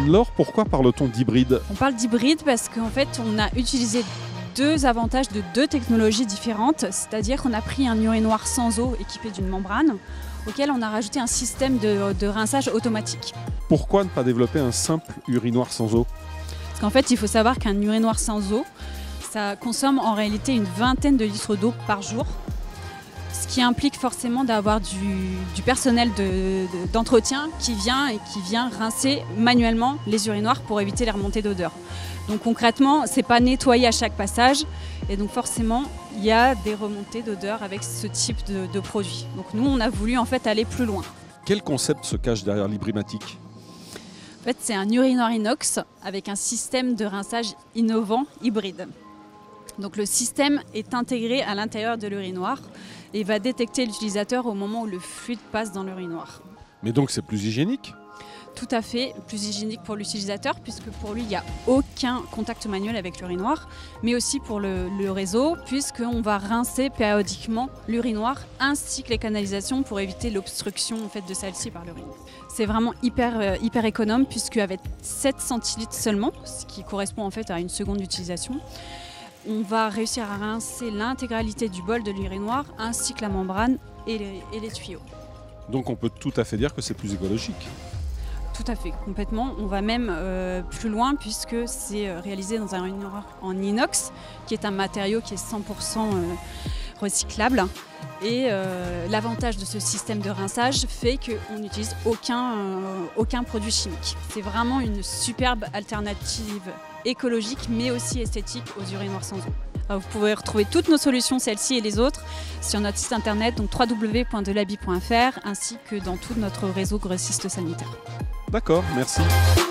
Anne-Laure, pourquoi parle-t-on d'hybride? On parle d'hybride parce qu'en fait, on a utilisé deux avantages de deux technologies différentes, c'est-à-dire qu'on a pris un urinoir sans eau équipé d'une membrane auquel on a rajouté un système de rinçage automatique. Pourquoi ne pas développer un simple urinoir sans eau? Parce qu'en fait, il faut savoir qu'un urinoir sans eau, ça consomme en réalité une vingtaine de litres d'eau par jour, ce qui implique forcément d'avoir du personnel d'entretien qui vient rincer manuellement les urinoirs pour éviter les remontées d'odeur. Donc concrètement, ce n'est pas nettoyé à chaque passage et donc forcément, il y a des remontées d'odeur avec ce type de produit. Donc nous, on a voulu en fait aller plus loin. Quel concept se cache derrière l'Hybrimatic? En fait, c'est un urinoir inox avec un système de rinçage innovant hybride. Donc le système est intégré à l'intérieur de l'urinoir et va détecter l'utilisateur au moment où le fluide passe dans l'urinoir. Mais donc c'est plus hygiénique? Tout à fait, plus hygiénique pour l'utilisateur puisque pour lui il n'y a aucun contact manuel avec l'urinoir, mais aussi pour le réseau puisqu'on va rincer périodiquement l'urinoir ainsi que les canalisations pour éviter l'obstruction en fait, de celle-ci par l'urine. C'est vraiment hyper économe puisqu'avec 7 centilitres seulement, ce qui correspond en fait à une seconde d'utilisation, on va réussir à rincer l'intégralité du bol de l'urinoir ainsi que la membrane et les tuyaux. Donc on peut tout à fait dire que c'est plus écologique? Tout à fait, complètement. On va même plus loin puisque c'est réalisé dans un urinoir en inox qui est un matériau qui est 100% recyclable. Et l'avantage de ce système de rinçage fait qu'on n'utilise aucun produit chimique. C'est vraiment une superbe alternative écologique mais aussi esthétique aux urinoirs sans eau. Alors, vous pouvez retrouver toutes nos solutions, celles-ci et les autres, sur notre site internet donc www.delaby.fr ainsi que dans tout notre réseau grossiste sanitaire. D'accord, merci.